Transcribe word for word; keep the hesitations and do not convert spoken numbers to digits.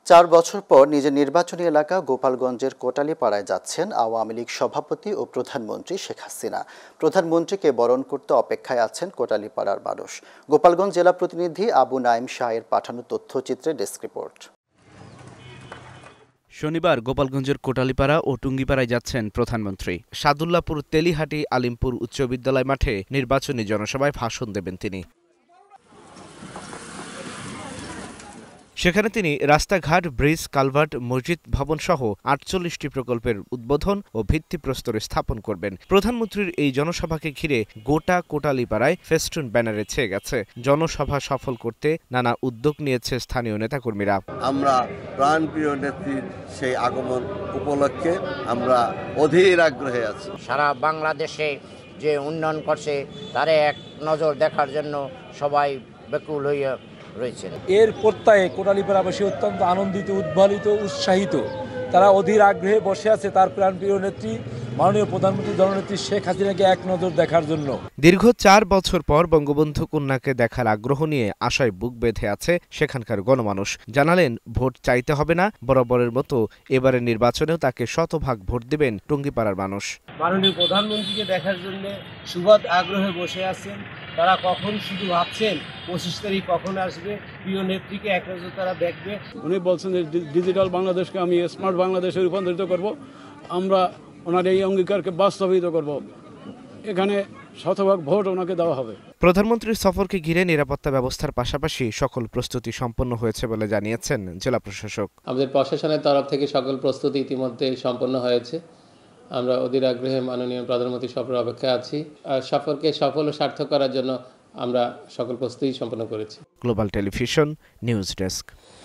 চার বছর পর নিজের নির্বাচনী এলাকা গোপালগঞ্জের কোটালীপাড়ায় যাচ্ছেন আওয়ামী লীগ সভাপতি ও প্রধানমন্ত্রী শেখ হাসিনা। প্রধানমন্ত্রীকে বরণ করতে অপেক্ষায় আছেন কোটালীপাড়ার মানুষ। গোপালগঞ্জ জেলা প্রতিনিধি আবু নাইম শাহের পাঠানো তথ্যচিত্রে ডেস্ক রিপোর্ট। শনিবার গোপালগঞ্জের কোটালীপাড়া ও টুঙ্গিপাড়ায় যাচ্ছেন প্রধানমন্ত্রী। সাদুল্লাপুর তেলিহাটি আলিমপুর উচ্চ বিদ্যালয় মাঠে নির্বাচনী জনসভায় ভাষণ দেবেন তিনি। সেখানে তিনি রাস্তাঘাট, ব্রিজ, কালভার্ট, মসজিদ ভবন সহ আটচল্লিশটি প্রকল্পের উদ্বোধন ও ভিত্তিপ্রস্তর স্থাপন করবেন। প্রধানমন্ত্রীর এই জনসভাকে ঘিরে গোটা কোটালীপাড়ায় ফেস্টুন ব্যানারে ছেয়ে গেছে। জনসভা সফল করতে নানা উদ্যোগ নিয়েছে স্থানীয় নেতাকর্মীরা। আমরা প্রাণপ্রিয় নেত্রীর সেই আগমন উপলক্ষে আমরা অধীর আগ্রহে আছি। সারা বাংলাদেশে যে উন্নয়ন করছে তারে এক নজর দেখার জন্য সবাই ব্যাকুল হইয়া রয়েছেন। এর প্রত্যয়ে কোটালীপাড়াবাসী অত্যন্ত আনন্দিত, উদ্ভালিত, উৎসাহিত। তারা অধীর আগ্রহে বসে আছে তার প্রাণপ্রিয় নেত্রী মাননীয় প্রধানমন্ত্রী জননেত্রী শেখ হাসিনাকে এক নজর দেখার জন্য। দীর্ঘ চার বছর পর বঙ্গবন্ধু কন্যাকে দেখার আগ্রহ নিয়ে আশায় বুক বেঁধে আছে সেখানকার গণমানুষ। জানালেন, ভোট চাইতে হবে না, বরাবরের মতো এবারের নির্বাচনেও তাকে শতভাগ ভোট দেবেন টুঙ্গিপাড়ার মানুষ। মাননীয় প্রধানমন্ত্রীকে দেখার জন্য সুবাদ আগ্রহে বসে আছেন। তারা কখন শুধু ভাবছেন পঁচিশ তারিখ কখন আসবে, প্রিয় নেত্রীকে এক নজর তারা দেখবে। উনি বলছেন যে ডিজিটাল বাংলাদেশকে আমি স্মার্ট বাংলাদেশে রূপান্তরিত করব। আমরা ওনার এই অঙ্গীকারকে বাস্তবায়িত করব। এখানে শতভাগ ভোট ওনাকে দেওয়া হবে। প্রধানমন্ত্রীর সফরকে ঘিরে নিরাপত্তা ব্যবস্থার পাশাপাশি সকল প্রস্তুতি সম্পন্ন হয়েছে বলে জানিয়েছেন জেলা প্রশাসক। আমাদের প্রশাসনের তরফ থেকে সকল প্রস্তুতি ইতিমধ্যে সম্পন্ন হয়েছে। আমরা অধীর আগ্রহে মাননীয় প্রধানমন্ত্রী সফরের অপেক্ষায় আছি। আর সফরকে সফল ও সার্থক করার জন্য আমরা সকল প্রস্তুতি সম্পন্ন করেছি। Global television news desk.